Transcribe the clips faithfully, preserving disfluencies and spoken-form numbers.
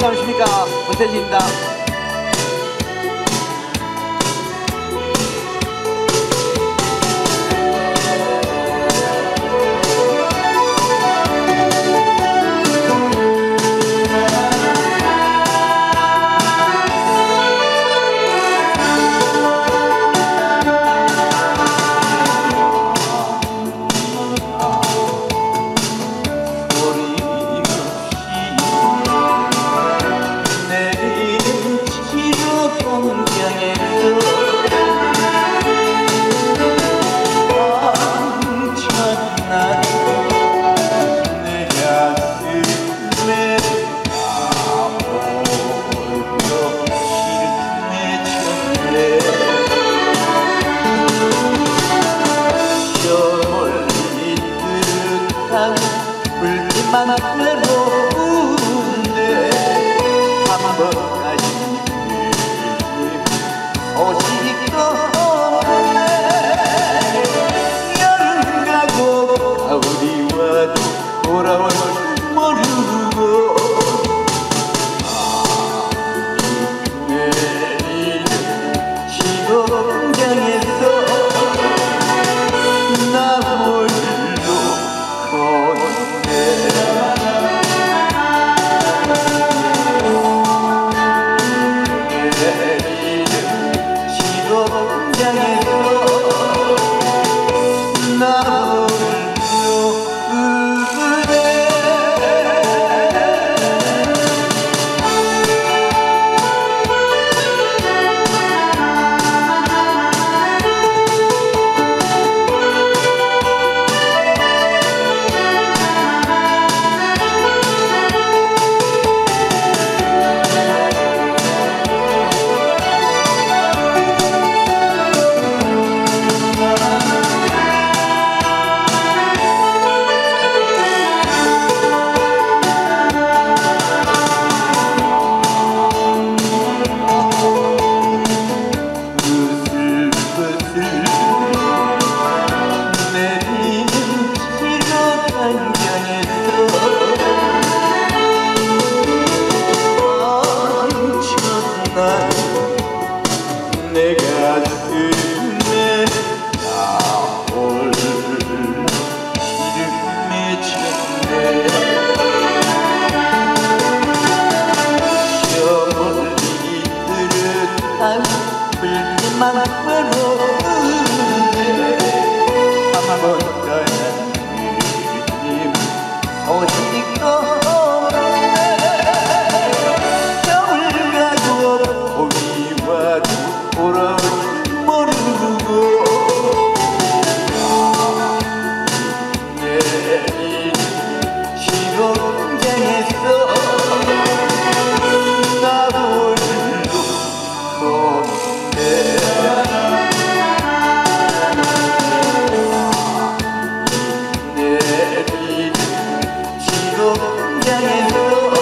안녕하십니까, 문태진입니다. 외로운데 한번까지 소식도 없네. 여름 가고 가을이 와도 돌아올 줄 모르고 내리는 시동장에서 나 홀로 걷네. 내가 듣네 나 홀로 길을 맺혔네. 저 멀리 흐르던 불빛만 외로운데 한번 떠난 그님 소식도 없네. 겨울 가고 봄이 와도 돌아올 줄 모르고 내리는 시동장에서 나 홀로 걷네. 내리는 시동장에서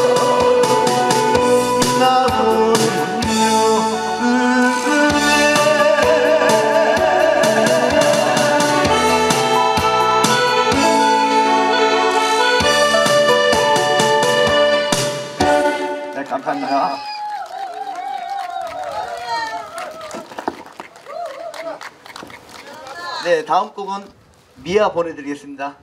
나 홀로 감사합니다. 네, 다음 곡은 미아 보내드리겠습니다.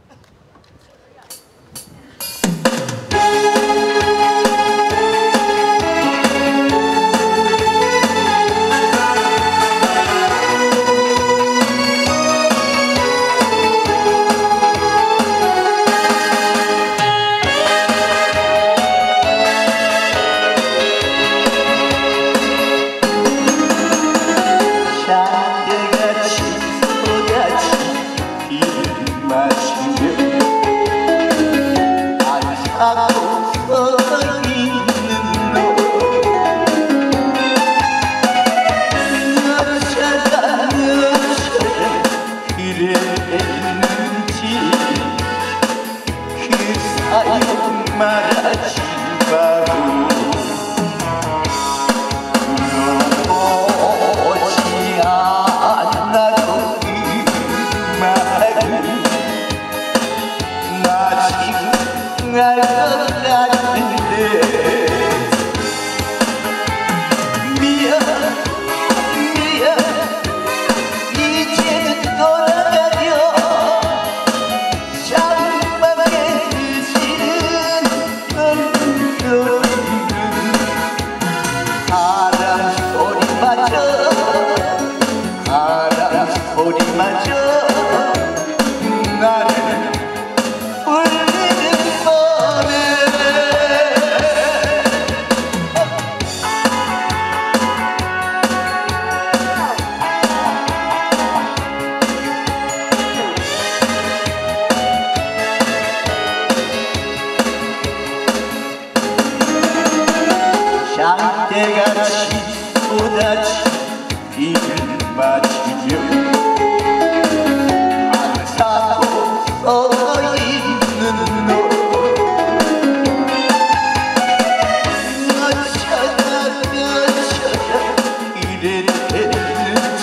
말하지 마고 물어보지 않아도 음악은 나 지금 알 것 같은데 안개같이 쏟아진 비를 맞으며 안사고 서있는 너 어쩌다 어쩌다 이래 됐는지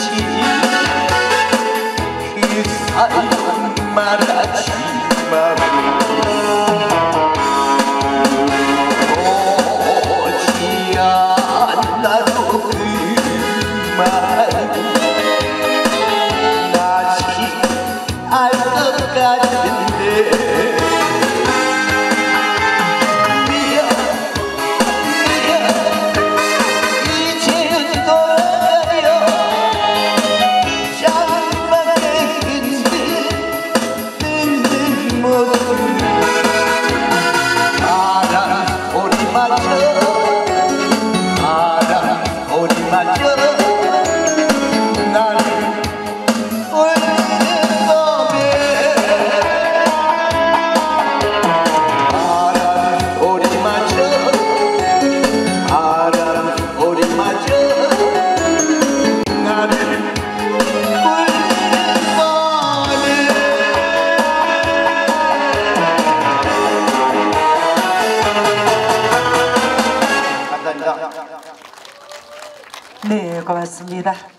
그 사람 말하지 마라 네, 고맙습니다.